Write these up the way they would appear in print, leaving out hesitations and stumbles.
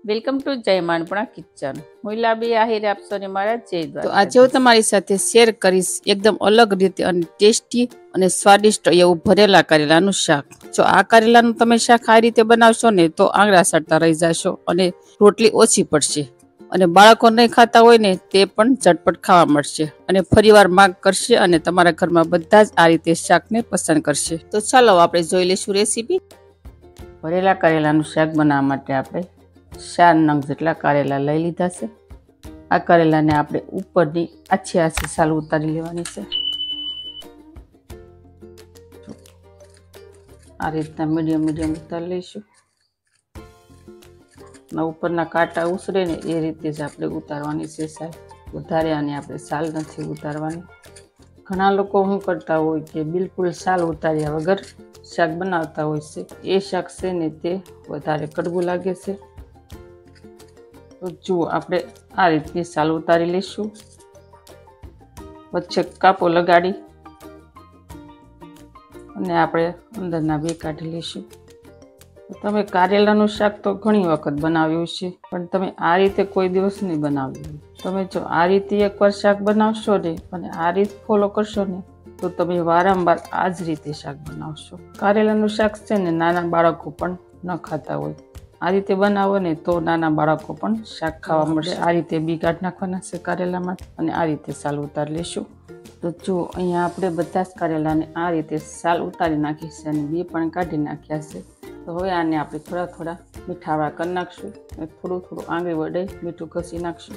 Welcome to જય માંડપણા kitchen. હું લાબી આહિર આપશો ને મારા જય દ્વારા. તો આજે હું તમારી સાથે શેર કરીશ એકદમ અલગ રીતે અને ટેસ્ટી અને સ્વાદિષ્ટ એવું ભરેલા કરેલાનું શાક. જો આ કરેલાનું તમે શાક આ રીતે બનાવશો ને તો આંગળા સડતા રહી જશો અને રોટલી ઓછી પડશે અને બાળકો નહીં ખાતા હોય ને તે પણ ઝટપટ ખાવા મળશે અને ફરીવાર માંગ કરશે અને તમારા ઘરમાં બધા જ આ રીતે શાકને પસંદ કરશે. તો ચાલો આપણે જોઈ લઈશું રેસીપી. ભરેલા કરેલાનું શાક બનાવવા માટે આપણે 4 નંગ જેટલા કારેલા લઈ લીધા છે. આ કારેલાને આપણે ઉપરની આછી છાલ ઉતારી લેવાની છે. આ રીતના મીડિયમ ઉતારી લઈશું. ઉપરના કાંટા ઉસરે ને એ રીતે જ આપણે ઉતારવાની છે છાલ. વધારે આને આપણે છાલ નથી ઉતારવાની. ઘણા લોકો શું કરતા હોય કે બિલકુલ છાલ ઉતાર્યા વગર શાક બનાવતા હોય છે. એ શાક છે ને તે વધારે કડવું લાગે છે. તો જુઓ આપણે આ રીતની છાલ ઉતારી લઈશું. વચ્ચે કાપો લગાડી અને આપણે અંદરના બે કાઢી લઈશું. તમે કારેલાનું શાક તો ઘણી વખત બનાવ્યું છે, પણ તમે આ રીતે કોઈ દિવસ નહીં બનાવ્યું. તમે જો આ રીતે એકવાર શાક બનાવશો ને અને આ રીત ફોલો કરશો ને તો તમે વારંવાર આ જ રીતે શાક બનાવશો. કારેલાનું શાક છે ને નાના બાળકો પણ ન ખાતા હોય. આ રીતે બનાવો ને તો નાના બાળકો પણ શાક ખાવા મળશે. આ રીતે બી કાઢી નાખવાના છે કારેલામાં અને આ રીતે છાલ ઉતારી લઈશું. તો જો અહીંયા આપણે બધા જ કારેલાને આ રીતે છાલ ઉતારી નાખી છે અને બી પણ કાઢી નાખ્યા છે. તો હવે આને આપણે થોડા મીઠાવાળા કરી નાખશું અને થોડું આંગળી વડે મીઠું ઘસી નાખશું.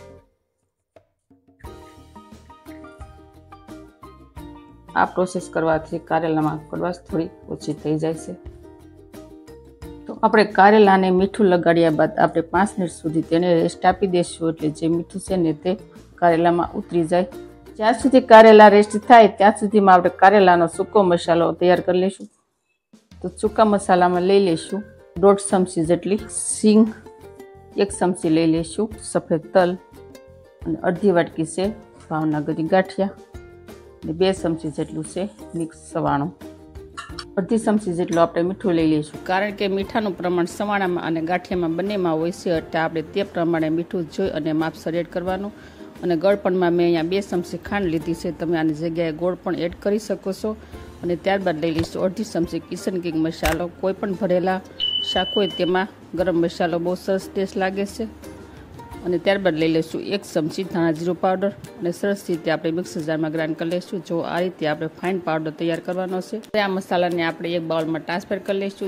આ પ્રોસેસ કરવાથી કારેલામાં કડવાશ થોડી ઓછી થઈ જાય છે. તો આપણે કારેલાને મીઠું લગાડ્યા બાદ આપણે 5 મિનિટ સુધી તેને રેસ્ટ આપી દઈશું, એટલે જે મીઠું છે ને તે કારેલામાં ઉતરી જાય. જ્યાં સુધી કારેલા રેસ્ટ થાય ત્યાં સુધીમાં આપણે કારેલાનો સૂકો મસાલો તૈયાર કરી લઈશું. તો સૂકા મસાલામાં લઈ લઈશું 1.5 ચમચી જેટલી સીંગ, 1 ચમચી લઈ લઈશું સફેદ તલ અને અડધી વાટકી છે ભાવનગરી ગાંઠિયા અને 2 ચમચી જેટલું છે મિક્સ સવાણું. અડધી ચમચી જેટલું આપણે મીઠું લઈ લઈશું, કારણ કે મીઠાનું પ્રમાણ સવાણામાં અને ગાંઠિયામાં બંનેમાં હોય છે, એટલે આપણે તે પ્રમાણે મીઠું જોઈ અને માપસર એડ કરવાનું. અને ગળપણમાં મેં અહીંયા 2 ચમચી ખાંડ લીધી છે, તમે આની જગ્યાએ ગોળ પણ એડ કરી શકો છો. અને ત્યારબાદ લઈ લઈશું અડધી ચમચી કિચન કિંગ મસાલો. કોઈ પણ ભરેલા શાક હોય તેમાં ગરમ મસાલો બહુ સરસ ટેસ્ટ લાગે છે. અને ત્યારબાદ લઈ લઈશું 1 ચમચી ધાણા જીરું પાવડર અને સરસ રીતે આપણે મિક્સર જારમાં ગ્રાઇન્ડ કરી લઈશું. જો આ રીતે આપણે ફાઇન પાવડર તૈયાર કરવાનો છે. આ મસાલાને આપણે એક બાઉલમાં ટ્રાન્સફર કરી લઈશું.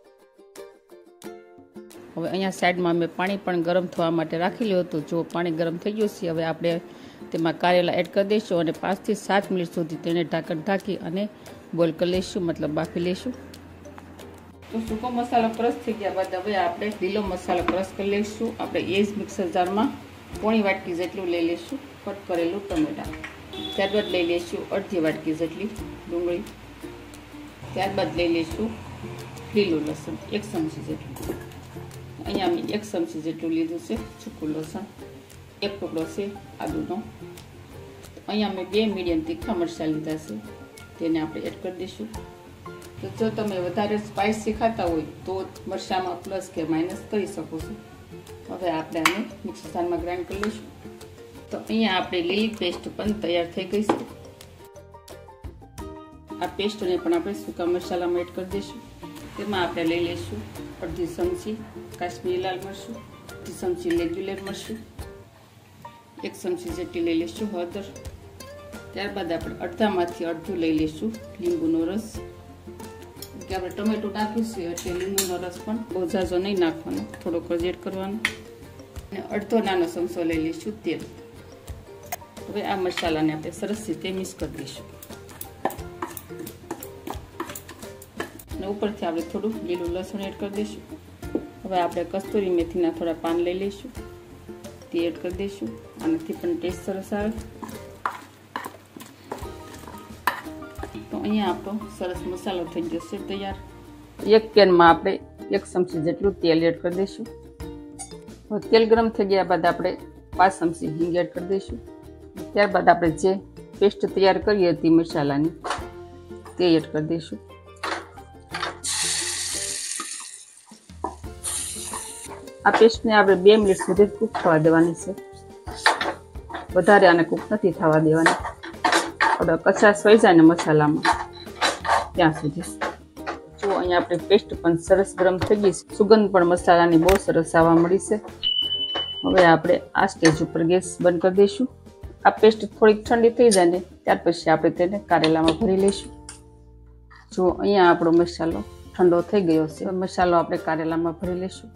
હવે અહીંયા સાઈડમાં મેં પાણી પણ ગરમ થવા માટે રાખેલું હતું. જો પાણી ગરમ થઈ ગયું છે, હવે આપણે તેમાં કારેલા એડ કરી દઈશું અને 5 થી 7 મિનિટ સુધી તેને ઢાંકણ ઢાંકી અને બોઇલ કરી લઈશું, મતલબ બાફી લઈશું. તો સૂકો મસાલો ક્રશ થઈ ગયા બાદ હવે આપણે લીલો મસાલો ક્રશ કરી લઈશું. આપણે એ જ મિક્સર જારમાં પોણી વાટકી જેટલું લઈ લઈશું કટ કરેલું ટમેટા. ત્યારબાદ લઈ લઈશું અડધી વાટકી જેટલી ડુંગળી. ત્યારબાદ લઈ લઈશું લીલું લસણ 1 ચમચી જેટલું. અહીંયા મેં 1 ચમચી જેટલું લીધું છે સૂકું લસણ. 1 ટુકડો છે આદુનો. અહીંયા મેં 2 મીડિયમ તીખા મરચાં લીધા છે, તેને આપણે એડ કરી દઈશું. તો જો તમે વધારે સ્પાઇસી ખાતા હોય તો મરચાંમાં પ્લસ કે માઇનસ કરી શકો છો. હવે આપણે આને મિક્સર જારમાં ગ્રાઇન્ડ કરી લઈશું. તો અહીંયા આપણે લીલી પેસ્ટ પણ તૈયાર થઈ ગઈ છે. આ પેસ્ટને પણ આપણે સૂકા મસાલામાં એડ કરી દઈશું. તેમાં આપણે લઈ લઈશું અડધી ચમચી કાશ્મીરી લાલ મરચું, અડધી ચમચી રેગ્યુલર મરચું, 1 ચમચી જેટલી લઈ લઈશું હળદર. ત્યારબાદ આપણે અડધામાંથી અડધું લઈ લઈશું લીંબુનો રસ. કે આપણે ટમેટું નાખ્યું છે એટલે લીંબુનો રસ પણ બહુ ઝાઝો નહીં નાખવાનો, થોડોક જ એડ કરવાનો. અને અડધો નાનો ચમચો લઈ લઈશું તેલ. હવે આ મસાલાને આપણે સરસ રીતે મિક્સ કરી દઈશું. અને ઉપરથી આપણે થોડું લીલું લસણ એડ કરી દઈશું. હવે આપણે કસ્તુરી મેથીના થોડા પાન લઈ લઈશું, તે એડ કરી દઈશું. આનાથી પણ ટેસ્ટ સરસ આવે. તો અહીંયા આપણો સરસ મસાલો થઈ જશે તૈયાર. એક પેનમાં આપણે 1 ચમચી જેટલું તેલ એડ કરી દઈશું. તેલ ગરમ થઈ ગયા બાદ આપણે 5 ચમચી હિંગ એડ કરી દઈશું. ત્યારબાદ આપણે જે પેસ્ટ તૈયાર કરી હતી મસાલાની તે એડ કરી દઈશું. આ પેસ્ટને આપણે 2 મિનિટ સુધી કૂક થવા દેવાની છે, વધારે આને કૂક નથી થવા દેવાની. આપણે કચાશ વહી જાય ને મસાલામાં ત્યાં સુધી. જો અહીંયા આપણી પેસ્ટ પણ સરસ ગરમ થઈ ગઈ છે, સુગંધ પણ મસાલાની બહુ સરસ આવવા મળી છે. હવે આપણે આ સ્ટેજ ઉપર ગેસ બંધ કરી દઈશું. આ પેસ્ટ થોડીક ઠંડી થઈ જાય ને ત્યાર પછી આપણે તેને કારેલામાં ભરી લઈશું. જો અહીંયા આપણો મસાલો ઠંડો થઈ ગયો છે, મસાલો આપણે કારેલામાં ભરી લઈશું.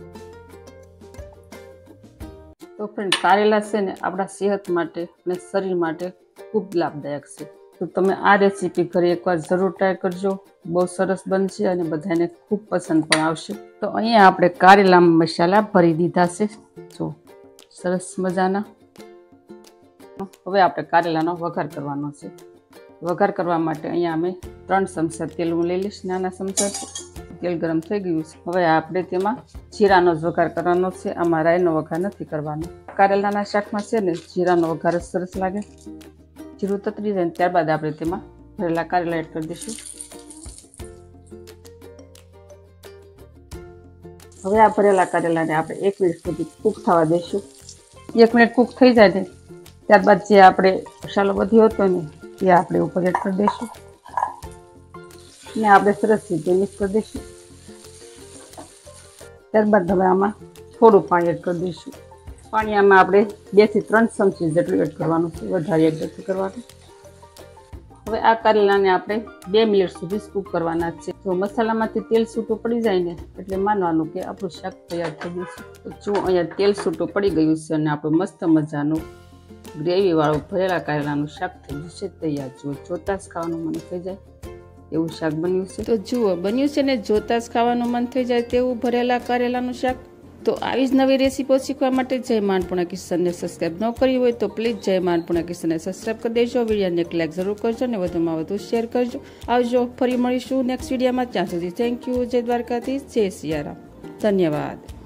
તો ફ્રેન્ડ, કારેલા છે ને આપણા સેહત માટે અને શરીર માટે ખૂબ લાભદાયક છે. તો તમે આ રેસીપી ઘરે એકવાર જરૂર ટ્રાય કરજો, બહુ સરસ બનશે અને બધાને ખૂબ પસંદ પણ આવશે. તો અહીંયા આપણે કારેલામાં મસાલા ભરી દીધા છે, જો સરસ મજાના. હવે આપણે કારેલાનો વઘાર કરવાનો છે. વઘાર કરવા માટે અહીંયા અમે 3 ચમચા તેલ હું લઈ લઈશ, નાના ચમચા. તેલ ગરમ થઈ ગયું છે. હવે આપણે તેમાં જીરાનો જ વઘાર કરવાનો છે, આમાં રાઈનો વઘાર નથી કરવાનો. કારેલાના શાકમાં છે ને જીરાનો વઘાર જ સરસ લાગે. જીરું તતરી જાય ત્યારબાદ આપણે તેમાં ભરેલા કારેલા એડ કરી દઈશું. હવે આ ભરેલા કારેલાને આપણે 1 મિનિટ સુધી કૂક થવા દઈશું. 1 મિનિટ કૂક થઈ જાય ને ત્યારબાદ જે આપણે મસાલો વધ્યો હતો ને એ આપણે ઉપર એડ કરી દઈશું ને આપણે સરસ રીતે મિક્સ કરી દઈશું. ત્યારબાદ હવે આમાં થોડું પાણી એડ કરી દઈશું. પાણી આમાં આપણે 2 થી 3 ચમચી જેટલું એડ કરવાનું છે, વધારે એડ નથી કરવાનું. હવે આ કારેલાને આપણે 2 મિનિટ સુધી કૂક કરવાના છે. જો મસાલામાંથી તેલ છૂટું પડી જાય ને એટલે માનવાનું કે આપણું શાક તૈયાર થઈ ગયું છે. તો જો અહીંયા તેલ છૂટું પડી ગયું છે અને આપણું મસ્ત મજાનું ગ્રેવી વાળું ભરેલા કારેલાનું શાક થઈ ગયું છે તૈયાર. જો જોતા જ ખાવાનું મન થઈ જાય એવું શાક બન્યું છે. તો જુઓ, બન્યું છે ને જોતા જ ખાવાનું મન થઈ જાય તેવું ભરેલા કારેલાનું શાક. તો આવી જ નવી રેસીપીઓ શીખવા માટે જય મા અન્નપૂર્ણા કિચનને સબસ્ક્રાઈબ ન કરી હોય તો પ્લીઝ જય મા અન્નપૂર્ણા કિચનને સબસ્ક્રાઈબ કરી દેજો. વિડીયોને એક લાઈક જરૂર કરજો અને વધુમાં વધુ શેર કરજો. આવજો, ફરી મળીશું નેક્સ્ટ વિડીયોમાં. ત્યાં સુધી થેન્ક યુ. જય દ્વારકાધીશ, જય સિયારામ, ધન્યવાદ.